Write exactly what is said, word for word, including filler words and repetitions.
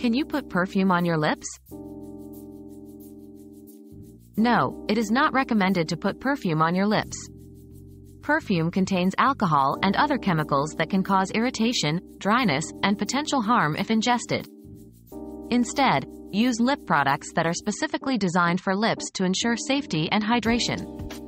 Can you put perfume on your lips? No, it is not recommended to put perfume on your lips. Perfume contains alcohol and other chemicals that can cause irritation, dryness, and potential harm if ingested. Instead, use lip products that are specifically designed for lips to ensure safety and hydration.